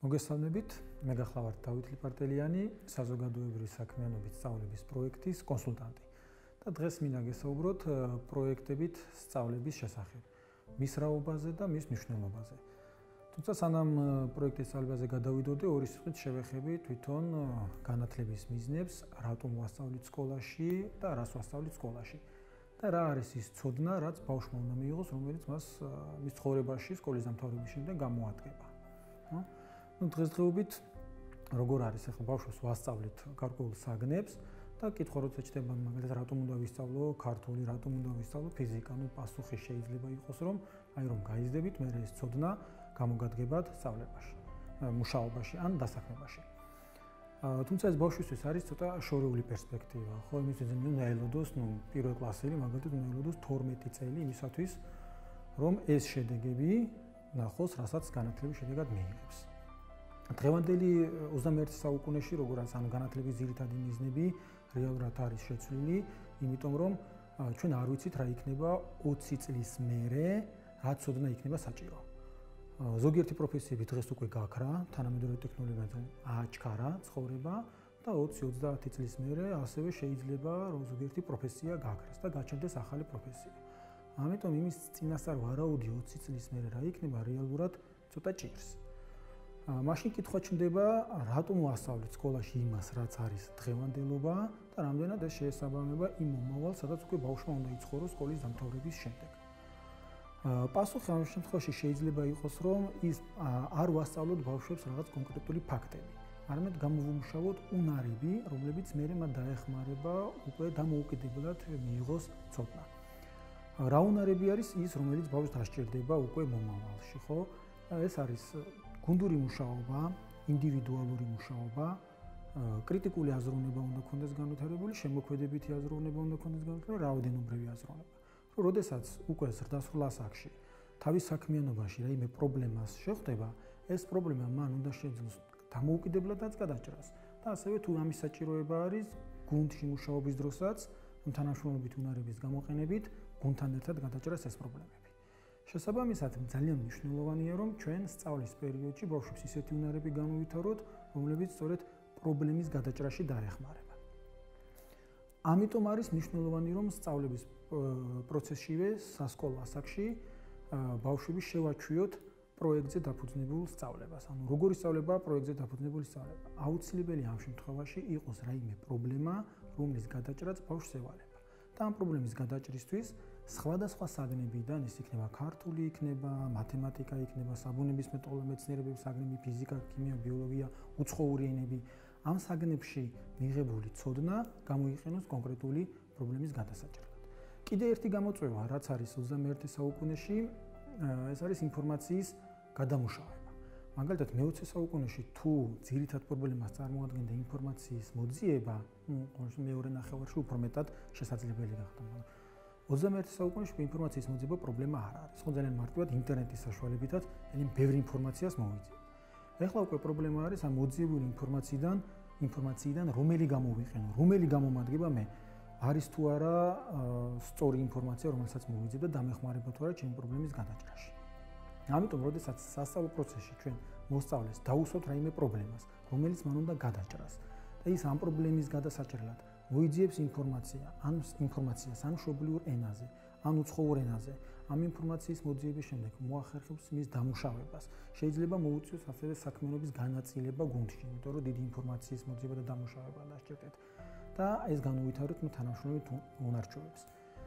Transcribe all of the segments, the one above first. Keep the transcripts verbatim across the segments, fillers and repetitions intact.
მოგესალმებით, მე გახლავართ დავით ლიპარტელიანი, საზოგადოებრივი საქმიანობის სწავლების პროექტის კონსულტანტი. და დღეს მინდა გესაუბროთ პროექტებით სწავლების შესახებ, მის რაობაზე და მის მნიშვნელობაზე. თუმცა სანამ პროექტის სწავლებაზე გადავიდოდე, ორი სიტყვით შევეხები თვითონ განათლების მიზნებს, რატომ ვასწავლით სკოლაში და რას ვასწავლით სკოლაში. და რა არის ის ცოდნა, რაც ბავშვმა უნდა მიიღოს, რომელიც მას მის ცხოვრებაში სკოლის დამთავრების შემდეგ გამოადგება. ну დღესდღეობით როგორ არის ახლა ბავშვს ვასწავლით გარკვეულ საგნებს და კითხვა როცა ჩდება მაგალითად რატომ უნდა ვისწავლო ქართული, რატომ უნდა ვისწავლო ფიზიკა, ну პასუხი შეიძლება იყოს რომ აი რომ გაიზრდებით, მე ეს ცოდნა გამოგადგებათ სწავლებაში, მუშაობაში ან დასაქმებაში. თუმცა ეს ბავშვისთვის არის ცოტა შორეული პერსპექტივა, ხო, იმისთვის უნდა ელოდოს, ну პირველ კლასელი მაგალითად უნდა ელოდოს თორმეტი წელი იმისათვის რომ ეს შედეგები ნახოს, რასაც განათლების შედეგად მიიღებს. დღევანდელი ოცდამეერთე საუკუნეში როგორ არის ანუ განათლების ძირითადი მიზნები რეალურად არის შეცვლილი, იმიტომ რომ ჩვენ არ ვიცით რა იქნება ოცი წლის მერე, რა ცოდნა იქნება საჭირო. ზოგიერთი პროფესიები დღეს უკვე გაქრა, თანამედროვე ტექნოლოგიებთან ააჩქარა ცხოვრება და ოცი ოცდაათი წლის მერე ასევე შეიძლება რომ ზოგიერთი პროფესია გაქრას და გაჩნდეს ახალი პროფესია. ამიტომ იმის წინასწარ ვარაუდი ოცი წლის მერე რა იქნება რეალურად ცოტა ჭირს. მაშინ კითხვა ჩნდება, რატომ ვასწავლეთ სკოლაში იმას, რაც არის დღევანდელობა და რამდენად ეს შეესაბამება იმ მომავალს, სადაც უკვე ბავშვმა უნდა იცხოვროს სკოლის დამთავრების შემდეგ. პასუხი ამ შემთხვევაში შეიძლება იყოს, რომ ის არ ვასწავლოთ ბავშვებს რაღაც კონკრეტული ფაქტები, არამედ გამოვუმუშავოთ უნარები, რომლებიც მერე მათ დაეხმარება უკვე დამოუკიდებლად მიიღოს ცოდნა. რა უნარები არის ის, რომელიც ბავშვს დასჭირდება უკვე მომავალში, ხო? ეს არის გუნდური მუშაობა, ინდივიდუალური მუშაობა, კრიტიკული აზროვნება უნდა ქონდეს განვითარებული, შემოქმედებითი აზროვნება უნდა ქონდეს განვითარებული, რაოდენობრივი აზროვნება. რომ როდესაც უკვე ზრდასრულ ასაკში თავის საქმიანობაში რაიმე პრობლემას შეხვდება, ეს პრობლემა მან უნდა შეძლოს დამოუკიდებლადაც გადაჭრას და ასევე თუ ამის საჭიროება არის გუნდში მუშაობის დროსაც, თანამშრომლობით უნარების გამოყენებით, გუნდთან ერთად გადაჭრას ეს პრობლემები. შესაბამისად, ძალიან მნიშვნელოვანია, რომ ჩვენ სწავლის პერიოდში ბავშვებს ისეთი უნარები განუვითაროთ, რომლებიც სწორედ პრობლემის გადაჭრაში დაეხმარება. ამიტომ არის მნიშვნელოვანი, რომ სწავლების პროცესშივე სასკოლო ასაკში ბავშვები შევაჩვიოთ პროექტზე დაფუძნებულ სწავლებას. ანუ როგორი სწავლებაა პროექტზე დაფუძნებული სწავლება? აუცილებელი ამ შემთხვევაში იყოს რაიმე პრობლემა, რომლის გადაჭრაც ბავშვს ევალება. და ამ პრობლემის გადაჭრისთვის სხვადასხვა საგნებიდან, ის იქნება ქართული, იქნება მათემატიკა, იქნება საბუნებისმეტყველო მეცნიერებების საგნები, ფიზიკა, ქიმია, ბიოლოგია, უცხოური ენები, ამ საგნებში მიღებული ცოდნა გამოიყენოს კონკრეტული პრობლემის გადასაჭრელად. კიდე ერთი გამოწვევა, რაც არის ოცდამეერთე საუკუნეში, ეს არის ინფორმაციის გადამუშავება. მაგალითად, მეოცე საუკუნეში თუ ძირითად პრობლემას წარმოადგენდა ინფორმაციის მოძიება, ну, მეორე ნახევარში უფრო მეტად შესაძლებელი გახდა. ოცდამეერთე საუკუნეში ინფორმაციის მოძიება პრობლემა არ არის. ხო, ძალიან მარტივად ინტერნეტის საშუალებითაც ძალიან ბევრი ინფორმაციას მოვიძიებთ. ეხლა უკვე პრობლემა არის ამ მოძიებული ინფორმაციიდან, ინფორმაციიდან რომელი გამოვიყენო, რომელი გამომადგება მე, არის თუ არა სწორი ინფორმაცია, რომელსაც მოვიძებ და დამეხმარება თუ არა ჩემი პრობლემის გადაჭრაში. ამიტომ, როდესაც სასწავლო პროცესში ჩვენ მოსწავლეს დაუსვათ რაიმე პრობლემას, რომელიც მან უნდა გადაჭრას და ის ამ პრობლემის გადასაჭრელად მოიძიებს ინფორმაცია, ან ინფორმაციას ან მშობლიურ ენაზე, ან უცხოურ ენაზე. ამ ინფორმაციის მოძიების შემდეგ მოახერხებს მის დამუშავებას. შეიძლება მოუწიოს ასევე საქმიანობის განაწილება გუნდში, იმიტომ რომ დიდი ინფორმაციის მოძიება და დამუშავება დასჭირდეთ და ეს განუვითაროთ თანამშრომლობით უნარჩვევებს.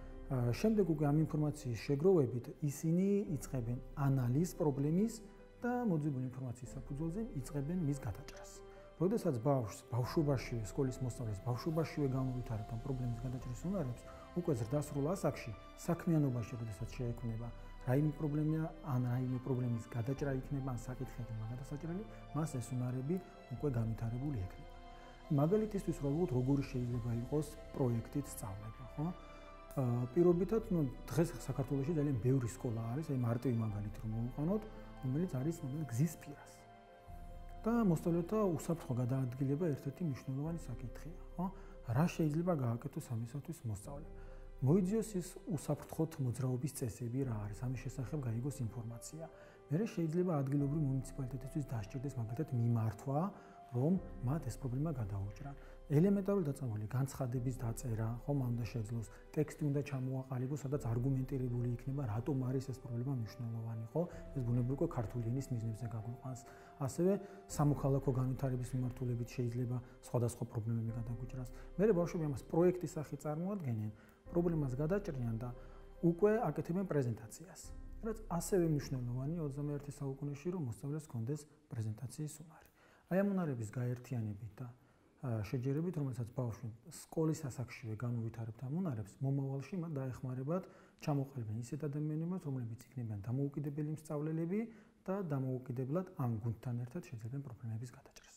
შემდეგ უკვე ამ ინფორმაციის შეგროვებით ისინი იწყებენ ანალიზს პრობლემის და მოძიებული ინფორმაციის საფუძველზე იწყებენ მის გადაჭრას. როდესაც ბავშვს ბავშვობაშივე სკოლის მოსწავლეს ბავშვობაშივე გამოვითარებთ ამ პრობლემის გადაჭრის უნარებს, უკვე ზრდასრულ ასაკში საქმიანობაში როდესაც შეექმნება რაიმე პრობლემა ან რაიმე პრობლემის გადაჭრა იქნება ან საკითხი იქნება გადასაჭრელი, მას ეს უნარები უკვე განვითარებული ექნება. მაგალითისთვის ვავუოთ, როგორი შეიძლება იყოს პროექტით სწავლება, ხო? პირობითად, ну, დღეს საქართველოში ძალიან ბევრი სკოლა არის, აი მარტივი მაგალითი რომ მოვუყანოთ, რომელიც არის გზის პირას. და მოსწავლეთა უსაფრთხო გადაადგილება ერთ-ერთი მნიშვნელოვანი საკითხია, ხო? რა შეიძლება გააკეთოს ამისათვის მოსწავლე? მოიძიოს ის უსაფრთხოდ მოძრაობის წესები რა არის, ამის შესახებ გაიგოს ინფორმაცია. მერე შეიძლება ადგილობრივი მუნიციპალიტეტისთვის დასჭირდეს მაგალითად მიმართვა, რომ მათ ეს პრობლემა გადაუჭრან. ელემენტარული დაწესებული განცხადების დაწერა, ხომ უნდა შეძლოს, ტექსტი უნდა ჩამოაყალიბოს, სადაც არგუმენტირებული იქნება, რატომ არის ეს პრობლემა მნიშვნელოვანი, ხო? ეს ბუნებრივი უკვე ქართული ენის მიზნებზე გაგვიყვანს. ასევე სამოქალაქო განვითარების მიმართულებით შეიძლება სხვადასხვა პრობლემები გადაგვიჭრას. მერე ბავშვები ამას პროექტის სახით წარმოადგენენ, პრობლემას გადაჭრიან და უკვე აკეთებენ პრეზენტაციას. რაც ასევე მნიშვნელოვანია ოცდამეერთე საუკუნეში, რომ მოსწავლეს ჰქონდეს პრეზენტაციის უნარი. აი ამ უნარების გაერთიანებით და შეჯერებით, რომელსაც ბავშვი სკოლის ასაკშივე განუვითარებთ ამ უნარებს, მომავალში მათ დაეხმარებათ ჩამოყალიბდნენ ისეთ ადამიანებად, რომლებიც იქნებიან დამოუკიდებელი მსწავლელები და დამოუკიდებლად ამ გუნდთან ერთად შეძლებენ პრობლემების გადაჭრას.